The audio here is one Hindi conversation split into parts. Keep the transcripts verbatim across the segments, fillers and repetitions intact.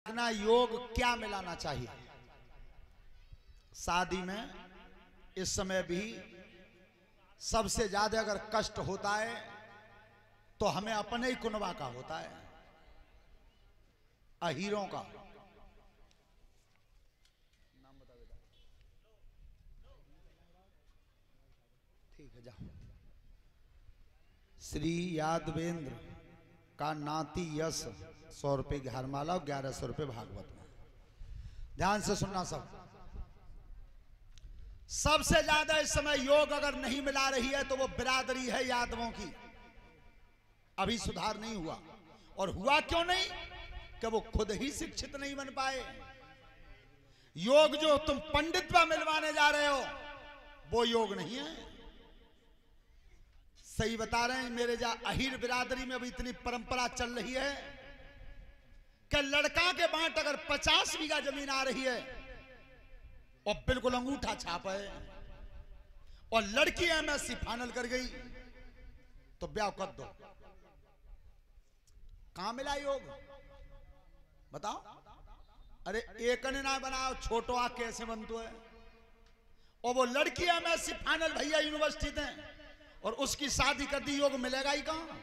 अपना योग क्या मिलाना चाहिए। शादी में इस समय भी सबसे ज्यादा अगर कष्ट होता है तो हमें अपने ही कुनबा का होता है, अहीरों का। नाम बता बेटा। ठीक है, जाओ। श्री यादवेंद्र का नाती यश सौ रुपए की हारमाला और ग्यारह सौ रुपए भागवत में। ध्यान से सुनना सब। सबसे ज्यादा इस समय योग अगर नहीं मिला रही है तो वो बिरादरी है यादवों की। अभी सुधार नहीं हुआ। और हुआ क्यों नहीं? कि वो खुद ही शिक्षित नहीं बन पाए। योग जो तुम पंडित्व मिलवाने जा रहे हो वो योग नहीं है। सही बता रहे हैं। मेरे जा अहीर बिरादरी में अभी इतनी परंपरा चल रही है कि लड़का के बांट अगर पचास बीघा जमीन आ रही है और बिल्कुल अंगूठा छाप है और लड़की एमएससी फाइनल कर गई तो ब्याह कर दो। कहां मिला योग? बताओ। अरे एक ने ना बनाओ, छोटो आ कैसे बनतो है? और वो लड़की एमएससी फाइनल भैया यूनिवर्सिटी में और उसकी शादी कर दी, योग मिलेगा ही कहां?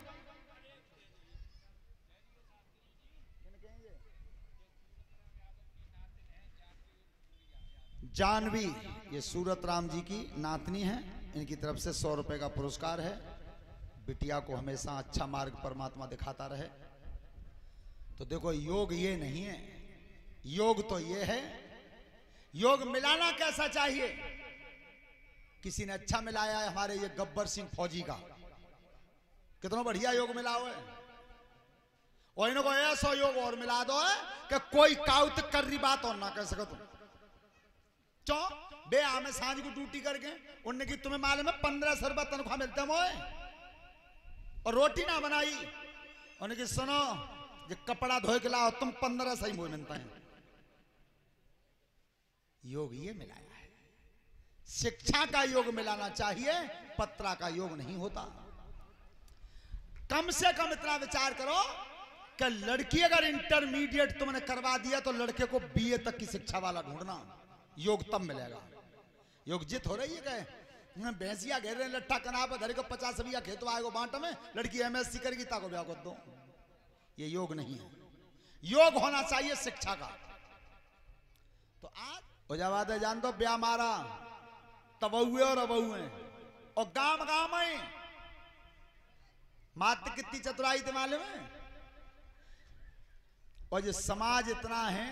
जानवी ये सूरत राम जी की नातनी है, इनकी तरफ से सौ रुपए का पुरस्कार है। बिटिया को हमेशा अच्छा मार्ग परमात्मा दिखाता रहे। तो देखो, योग ये नहीं है, योग तो ये है। योग मिलाना कैसा चाहिए? किसी ने अच्छा मिलाया है, हमारे ये गब्बर सिंह फौजी का कितना बढ़िया योग मिला हुआ है। और इनको ऐसा योग और मिला दो है कि कोई काउत कर रही बात और ना कर सको तुम। चो बे आमे सांझ को ड्यूटी करके उनने की तुम्हें मालूम है पंद्रह सौ रुपया तनख्वाह मिलता मोए और रोटी ना बनाई। उन्हें की सुनो, ये कपड़ा धोए के लाओ, तुम पंद्रह सही मोए मिलता है। योग ये मिलाया है। शिक्षा का योग मिलाना चाहिए, पत्रा का योग नहीं होता। कम से कम इतना विचार करो कि लड़की अगर इंटरमीडिएट तुमने करवा दिया तो लड़के को बीए तक की शिक्षा वाला ढूंढना। योग तब मिलेगा। योग जित हो रही है क्या? भैंसिया घेर रहे लट्ठा कनाप धरे को पचास बीघा खेत आएगा बांट में, लड़की एमएससी करेगी ताको ब्याह कर दो। ये योग नहीं है। योग होना चाहिए शिक्षा का। तो आज हो जावाद है, जान दो ब्याह मारा तबुए और अबुए और गांव गांव में मात्र कितनी चतुराई थे मालूम है? और ये समाज इतना है,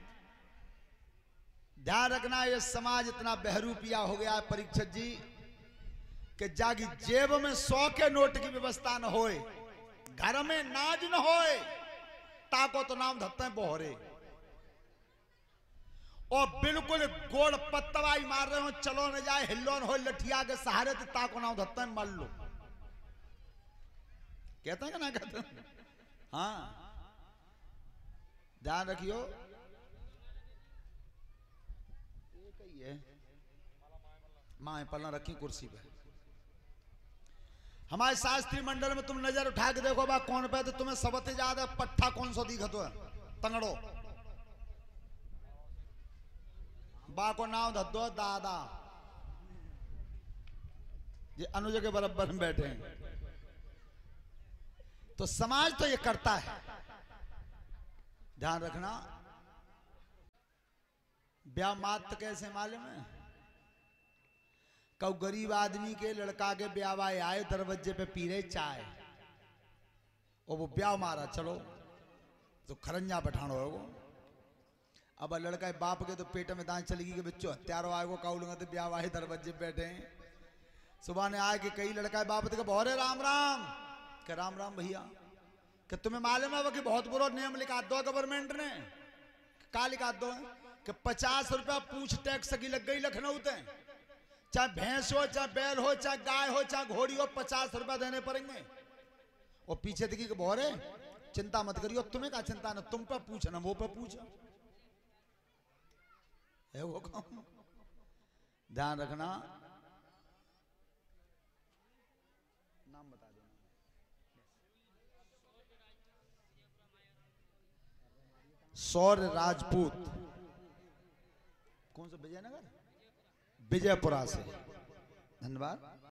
ध्यान रखना, ये समाज इतना बहरूपिया हो गया है परीक्षक जी कि जागी जेब में सौ के नोट की व्यवस्था न होए, घर में नाज न होए, ताको तो नाम धत्ते बोहरे। और बिल्कुल गोड़ पत्तवाई मार रहे हो, चलो न जाए, हिल्लो न हो, लठिया के सहारे तो ताको नाम धत्ते मर लो। कहते हैं कि ना कहते हैं? हाँ, ध्यान रखियो। माए पलना रखी कुर्सी पे। हमारे शास्त्री मंडल में तुम नजर उठा के देखो बा कौन पे तो तुम्हें सबसे ज्यादा पट्ठा कौन सा दिखत है? तंगड़ो बा को नाम धद्दो दादा ये अनुज के बराबर में बैठे हैं। तो समाज तो ये करता है। ध्यान रखना। ब्याह मात्र कैसे मालूम है? कब गरीब आदमी के लड़का के ब्याह आए, दरवाजे पे पी रहे चाय और वो ब्याह मारा, चलो तो खरंजा बैठानो है वो। अब लड़का बाप के तो पेट में दांत चलेगी कि बच्चों हत्यारो आएगो काउलूंगा तो ब्याह आए दरवाजे पे बैठे हैं। सुबह ने आए कि कई लड़का बाप के बहुत राम राम के राम राम भैया कि तुम्हें मालूम है कि बहुत बुरा नियम लिखा दो गवर्नमेंट ने। का लिखा दो कि पचास रुपया पूछ टैक्स की लग गई लखनऊ ते, चाहे भैंस हो, चाहे बैल हो, चाहे गाय हो, चाहे घोड़ी हो, पचास रुपया देने पड़ेंगे। और पीछे देखी कि बोरे चिंता मत करियो, तुम्हें का चिंता ना, तुम पे पूछ ना वो पे पूछ है वो काम। ध्यान रखना। नाम बता देना। सौर्य राजपूत, कौन सा, विजयनगर, विजयपुरा से, धन्यवाद।